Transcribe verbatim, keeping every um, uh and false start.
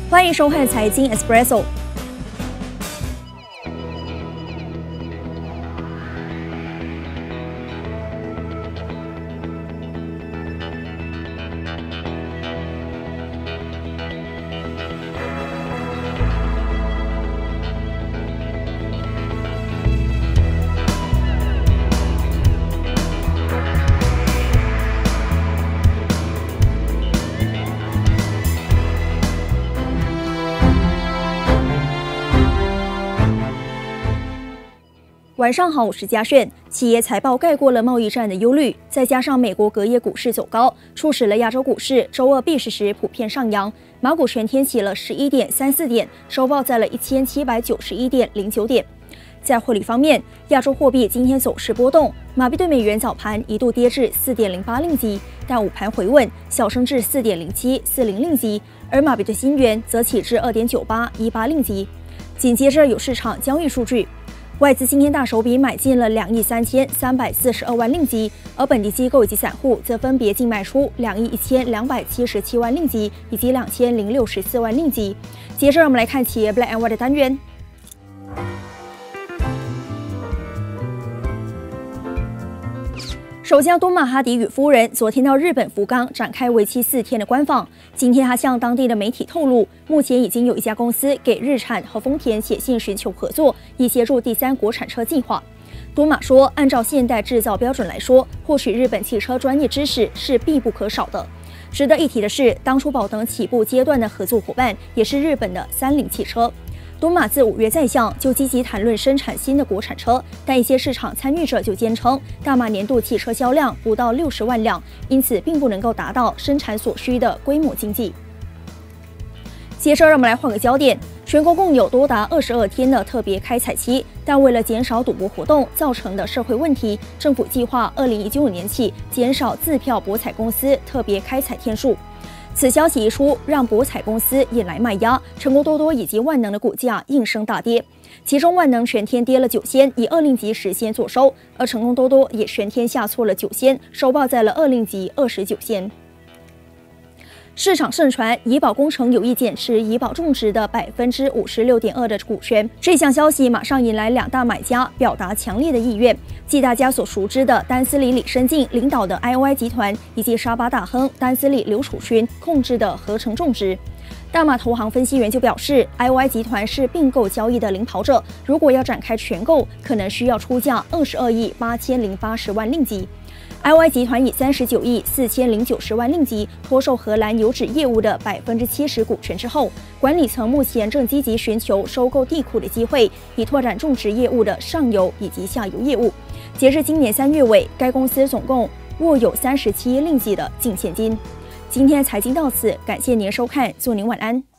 欢迎收看财经 Espresso。晚上好，我是嘉炫。企业财报盖过了贸易战的忧虑，再加上美国隔夜股市走高，促使了亚洲股市周二闭市时普遍上扬。马股全天起了十一点三四点，收报在了一千七百九十一点零九点。在汇率方面，亚洲货币今天走势波动，马币对美元早盘一度跌至四点零八令吉，但午盘回稳，小升至四点零七四零令吉，而马币对新元则起至二点九八一八令吉。紧接着有市场交易数据。外资今天大手笔买进了两亿三千三百四十二万令吉，而本地机构以及散户则分别净卖出两亿一千两百七十七万令吉以及两千零六十四万令吉。接着让我们来看企业 Black and White 的单元。首相东马哈迪与夫人昨天到日本福冈展开为期四天的官访。今天他向当地的媒体透露，目前已经有一家公司给日产和丰田写信寻求合作，以协助第三国产车计划。多马说，按照现代制造标准来说，获取日本汽车专业知识是必不可少的。值得一提的是，当初宝登起步阶段的合作伙伴也是日本的三菱汽车。东马自五月在向就积极谈论生产新的国产车，但一些市场参与者就坚称，大马年度汽车销量不到六十万辆，因此并不能够达到生产所需的规模经济。接着，让我们来换个焦点，全国共有多达二十二天的特别开采期，但为了减少赌博活动造成的社会问题，政府计划二零一九年起减少自票博彩公司特别开采天数。此消息一出，让博彩公司引来卖压，成功多多以及万能的股价应声大跌。其中万能全天跌了九仙，以二令吉十仙作收，而成功多多也全天下挫了九仙，收报在了二令吉二十九仙。市场盛传怡宝工程有意减持怡宝种植的百分之五十六点二的股权，这项消息马上引来两大买家表达强烈的意愿，即大家所熟知的丹斯里李伸进领导的 I O I 集团，以及沙巴大亨丹斯里刘楚勋控制的合成种植。大马投行分析员就表示 ，I O I 集团是并购交易的领跑者，如果要展开全购，可能需要出价二十二亿八千零八十万令吉。I O I 集团以三十九亿四千零九十万令吉脱售荷兰油脂业务的百分之七十股权之后，管理层目前正积极寻求收购地库的机会，以拓展种植业务的上游以及下游业务。截至今年三月尾，该公司总共握有三十七亿令吉的净现金。今天的财经到此，感谢您的收看，祝您晚安。